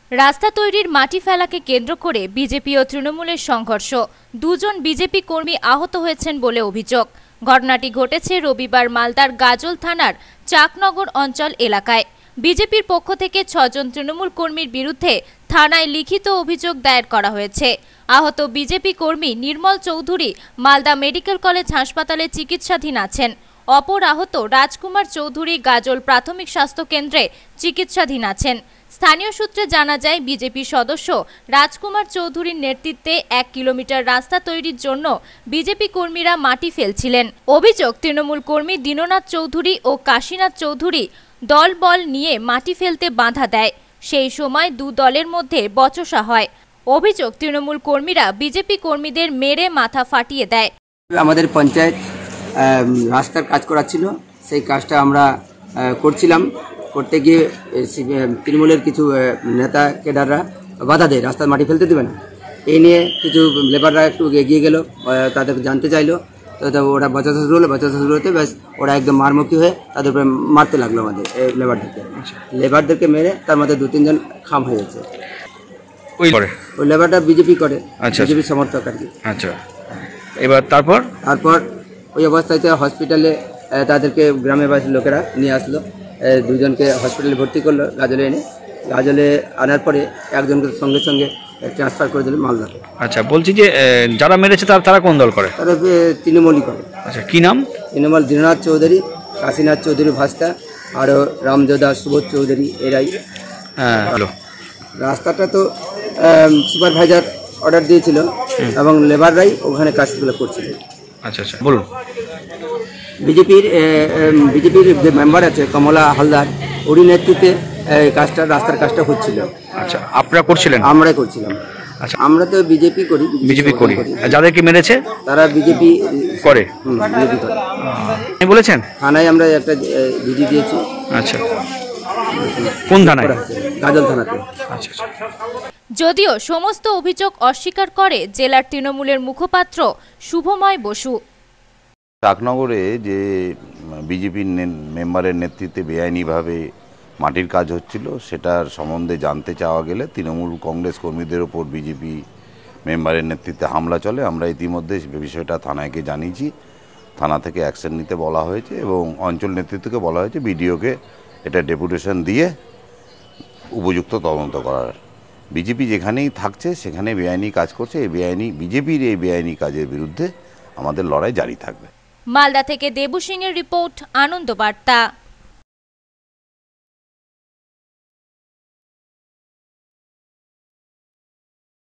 রাস্তা তৈরির মাটি ফেলাকে কেন্দ্র করে বিজেপি ও তৃণমূলের সংঘর্ষ। দুজন বিজেপি কর্মী আহত হয়েছেন বলে অভিযোগ। ঘটনাটি ঘটেছে রবিবার মালদার গাজল থানার চাকনগর অঞ্চল এলাকায়। বিজেপির পক্ষ থেকে 6 জন তৃণমূল কর্মীর বিরুদ্ধে থানায় লিখিত অভিযোগ দায়ের করা হয়েছে। আহত বিজেপি কর্মী নির্মল চৌধুরী মালদা মেডিকেল কলেজ হাসপাতালে চিকিৎসাধীন আছেন। অপর আহত রাজকুমার চৌধুরী গাজল প্রাথমিক স্বাস্থ্য কেন্দ্রে চিকিৎসাধীন আছেন। স্থানীয় সূত্রে জানা যায়, বিজেপি সদস্য রাজকুমার চৌধুরীর নেতৃত্বে 1 কিলোমিটার রাস্তা তৈরির জন্য বিজেপি কর্মীরা মাটি ফেলছিলেন। অভিযোগ, তৃণমূল কর্মী দীননাথ চৌধুরী ও কাশীনাথ চৌধুরী দলবল নিয়ে মাটি ফেলতে বাধা দেয়। সেই সময় দু দলের মধ্যে বচসা হয়। অভিযোগ, তৃণমূল কর্মীরা বিজেপি কর্মীদের মেরে মাথা ফাটিয়ে দেয়। আমাদের পঞ্চায়েত রাস্তার কাজ করাচ্ছিল, সেই কাজটা আমরা করছিলাম। করতে গিয়ে তৃণমূলের কিছু নেতা কেডাররা বাধা দেয়, রাস্তার মাটি ফেলতে দেবে না। এই নিয়ে কিছু লেবাররা একটু এগিয়ে গেল, তাদের জানতে চাইলো, তো ওরা বচসা শুরু হতে ব্যাস ওরা একদম মারমুখী হয়ে তাদের উপরে মারতে লাগলো আমাদের লেবারদেরকে মেরে তার মধ্যে 2-3 জন খাম হয়ে গেছে। ওই লেবারটা বিজেপি করে, বিজেপি সমর্থক আর কি। আচ্ছা, এবার তারপর ওই অবস্থায় হসপিটালে তাদেরকে গ্রামের বাসীর লোকেরা নিয়ে আসলো। 2 জনকে হসপিটালে ভর্তি করলো গাজলে আনার পরে একজনকে সঙ্গে সঙ্গে ট্রান্সফার করে দিল মালদাতে। আচ্ছা, বলছি যে যারা মেরেছে তারা কোন দল করে? তারা তৃণমূলই করে। আচ্ছা, কি নাম? তৃণমূল দীননাথ চৌধুরী, কাশীনাথ চৌধুরী ভাস্তা, আরও রামযোদা সুবোধ চৌধুরী এরাই। হ্যাঁ, হ্যালো। রাস্তাটা তো সুপারভাইজার অর্ডার দিয়েছিল এবং লেবাররাই ওখানে কাজগুলো করছিল। আচ্ছা আচ্ছা, বলুন। বিজেপির যে মেম্বার আছে কমলা হালদার, ওরই নেতৃত্বে রাস্তার কাজটা হচ্ছিল। আচ্ছা, আপনারা করছিলেন? আমরাই করছিলাম। আচ্ছা, আমরা তো বিজেপি করি। যাদেরকে মেরেছে তারা বিজেপি করে। বিজেপি করে বলেছেন? থানায় আমরা একটা জিডি দিয়েছি। আচ্ছা, কোন থানায়? গাজল থানাতে। আচ্ছা। যদিও সমস্ত অভিযোগ অস্বীকার করে জেলার তৃণমূলের মুখপাত্র শুভময় বসু। চাকনগরে যে বিজেপির মেম্বারের নেতৃত্বে বেআইনিভাবে মাটির কাজ হচ্ছিল, সেটার সম্বন্ধে জানতে চাওয়া গেলে তৃণমূল কংগ্রেস কর্মীদের ওপর বিজেপি মেম্বারের নেতৃত্বে হামলা চলে। আমরা ইতিমধ্যে বিষয়টা থানাকে জানিয়েছি, থানা থেকে অ্যাকশন নিতে বলা হয়েছে এবং অঞ্চল নেতৃত্বকে বলা হয়েছে বিডিওকে এটা ডেপুটেশন দিয়ে উপযুক্ত তদন্ত করার। বিজেপি যেখানেই থাকছে সেখানে বেআইনি কাজ করছে। বিজেপির এই বেআইনি কাজের বিরুদ্ধে আমাদের লড়াই জারি থাকবে। মালদা থেকে দেবু সিংয়ের রিপোর্ট, আনন্দ বার্তা।